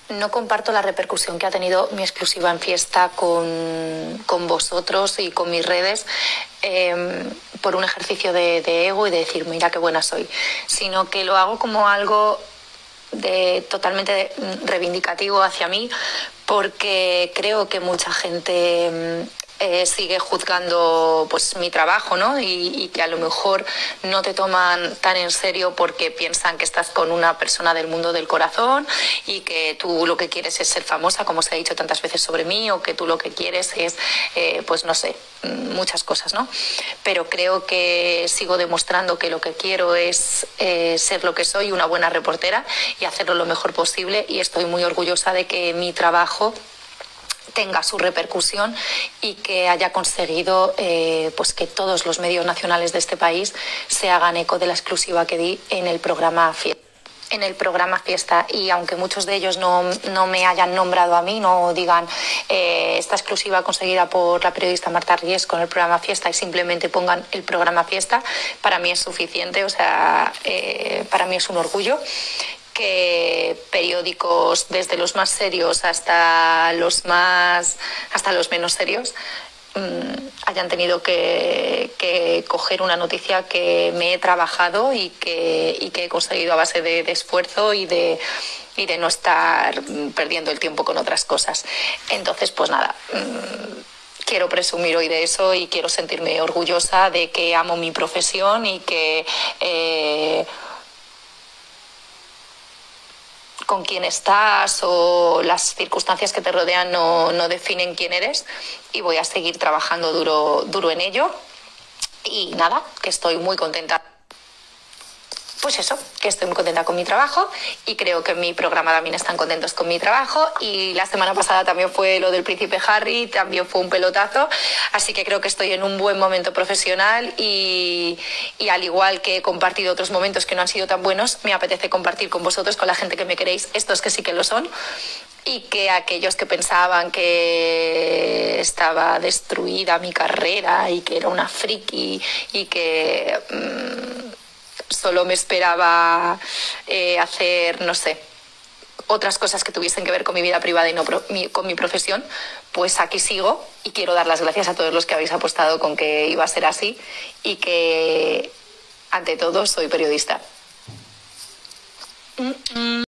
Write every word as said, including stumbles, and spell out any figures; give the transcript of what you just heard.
no comparto la repercusión que ha tenido mi exclusiva en Fiesta con, con vosotros y con mis redes eh, por un ejercicio de, de ego y de decir, mira qué buena soy, sino que lo hago como algo de, totalmente reivindicativo hacia mí, porque creo que mucha gente eh, sigue juzgando pues mi trabajo, ¿no? Y, y que a lo mejor no te toman tan en serio porque piensan que estás con una persona del mundo del corazón y que tú lo que quieres es ser famosa, como se ha dicho tantas veces sobre mí, o que tú lo que quieres es, eh, pues no sé, muchas cosas, ¿no? Pero creo que sigo demostrando que lo que quiero es eh, ser lo que soy, una buena reportera, y hacerlo lo mejor posible, y estoy muy orgullosa de que mi trabajo tenga su repercusión y que haya conseguido eh, pues que todos los medios nacionales de este país se hagan eco de la exclusiva que di en el programa Fiesta. en el programa Fiesta, y aunque muchos de ellos no, no me hayan nombrado a mí, no digan eh, esta exclusiva conseguida por la periodista Marta Ries con el programa Fiesta, y simplemente pongan el programa Fiesta, para mí es suficiente. O sea, eh, para mí es un orgullo que periódicos, desde los más serios hasta los más hasta los menos serios, mmm, hayan tenido que, que coger una noticia que me he trabajado y que, y que he conseguido a base de, de esfuerzo y de, y de no estar perdiendo el tiempo con otras cosas. Entonces, pues nada, mmm, quiero presumir hoy de eso y quiero sentirme orgullosa de que amo mi profesión y que eh, con quién estás o las circunstancias que te rodean no, no definen quién eres, y voy a seguir trabajando duro, duro en ello. Y nada, que estoy muy contenta. Pues eso, que estoy muy contenta con mi trabajo, y creo que en mi programa también están contentos con mi trabajo, y la semana pasada también fue lo del Príncipe Harry, también fue un pelotazo, así que creo que estoy en un buen momento profesional, y, y al igual que he compartido otros momentos que no han sido tan buenos, me apetece compartir con vosotros, con la gente que me queréis, estos que sí que lo son, y que aquellos que pensaban que estaba destruida mi carrera y que era una friki y que Mmm, solo me esperaba eh, hacer, no sé, otras cosas que tuviesen que ver con mi vida privada y no pro, mi, con mi profesión, pues aquí sigo, y quiero dar las gracias a todos los que habéis apostado con que iba a ser así, y que ante todo soy periodista. Mm-mm.